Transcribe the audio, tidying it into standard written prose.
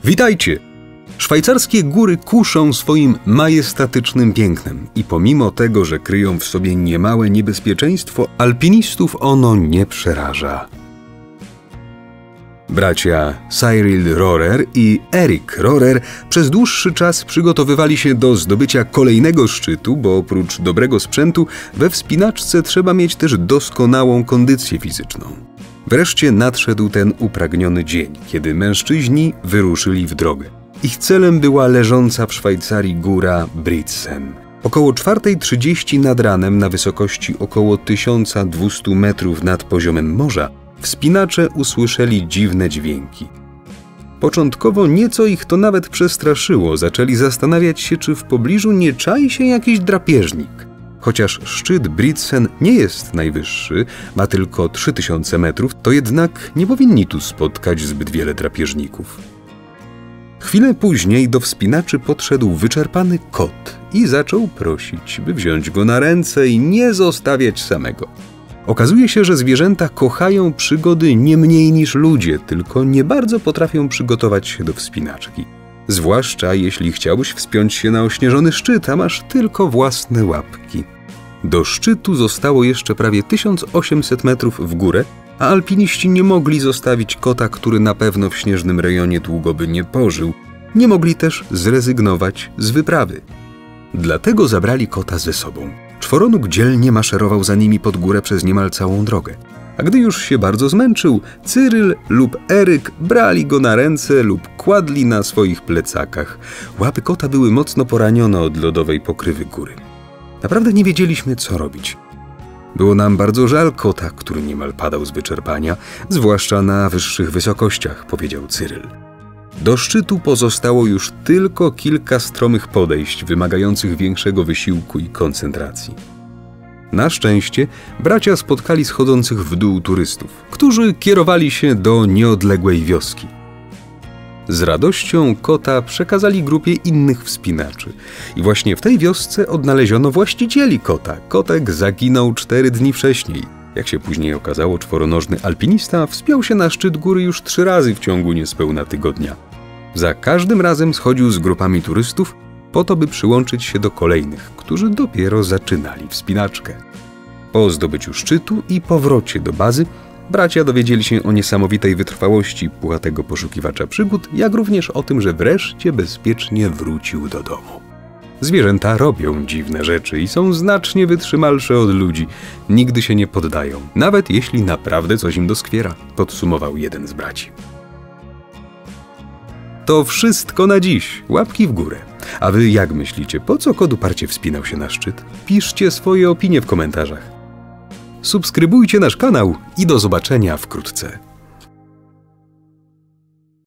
Witajcie! Szwajcarskie góry kuszą swoim majestatycznym pięknem i pomimo tego, że kryją w sobie niemałe niebezpieczeństwo, alpinistów ono nie przeraża. Bracia Cyril Rohrer i Erik Rohrer przez dłuższy czas przygotowywali się do zdobycia kolejnego szczytu, bo oprócz dobrego sprzętu we wspinaczce trzeba mieć też doskonałą kondycję fizyczną. Wreszcie nadszedł ten upragniony dzień, kiedy mężczyźni wyruszyli w drogę. Ich celem była leżąca w Szwajcarii góra Brixen. Około 4:30 nad ranem na wysokości około 1200 metrów nad poziomem morza wspinacze usłyszeli dziwne dźwięki. Początkowo nieco ich to nawet przestraszyło, zaczęli zastanawiać się, czy w pobliżu nie czai się jakiś drapieżnik. Chociaż szczyt Brixen nie jest najwyższy, ma tylko 3000 metrów, to jednak nie powinni tu spotkać zbyt wiele drapieżników. Chwilę później do wspinaczy podszedł wyczerpany kot i zaczął prosić, by wziąć go na ręce i nie zostawiać samego. Okazuje się, że zwierzęta kochają przygody nie mniej niż ludzie, tylko nie bardzo potrafią przygotować się do wspinaczki. Zwłaszcza jeśli chciałbyś wspiąć się na ośnieżony szczyt, a masz tylko własne łapki. Do szczytu zostało jeszcze prawie 1800 metrów w górę, a alpiniści nie mogli zostawić kota, który na pewno w śnieżnym rejonie długo by nie pożył. Nie mogli też zrezygnować z wyprawy. Dlatego zabrali kota ze sobą. Czworonóg dzielnie maszerował za nimi pod górę przez niemal całą drogę. A gdy już się bardzo zmęczył, Cyril lub Eryk brali go na ręce lub kładli na swoich plecakach. Łapy kota były mocno poranione od lodowej pokrywy góry. Naprawdę nie wiedzieliśmy, co robić. Było nam bardzo żal kota, który niemal padał z wyczerpania, zwłaszcza na wyższych wysokościach, powiedział Cyril. Do szczytu pozostało już tylko kilka stromych podejść, wymagających większego wysiłku i koncentracji. Na szczęście bracia spotkali schodzących w dół turystów, którzy kierowali się do nieodległej wioski. Z radością kota przekazali grupie innych wspinaczy i właśnie w tej wiosce odnaleziono właścicieli kota. Kotek zaginął 4 dni wcześniej. Jak się później okazało, czworonożny alpinista wspiął się na szczyt góry już 3 razy w ciągu niespełna tygodnia. Za każdym razem schodził z grupami turystów po to, by przyłączyć się do kolejnych, którzy dopiero zaczynali wspinaczkę. Po zdobyciu szczytu i powrocie do bazy bracia dowiedzieli się o niesamowitej wytrwałości puchatego poszukiwacza przygód, jak również o tym, że wreszcie bezpiecznie wrócił do domu. Zwierzęta robią dziwne rzeczy i są znacznie wytrzymalsze od ludzi. Nigdy się nie poddają, nawet jeśli naprawdę coś im doskwiera, podsumował jeden z braci. To wszystko na dziś. Łapki w górę. A wy jak myślicie, po co kot uparcie wspinał się na szczyt? Piszcie swoje opinie w komentarzach. Subskrybujcie nasz kanał i do zobaczenia wkrótce.